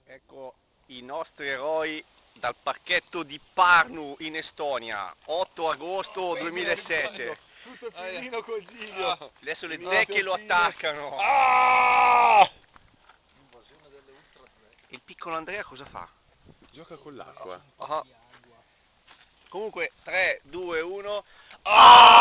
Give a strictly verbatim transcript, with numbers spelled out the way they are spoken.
Ecco i nostri eroi dal parchetto di Pärnu in Estonia, otto agosto duemilasette. Tutto firmino col Giglio. Ah, adesso le zecche lo attaccano. Ah! Il piccolo Andrea cosa fa? Gioca con l'acqua. Ah. Comunque tre, due, uno. Ah!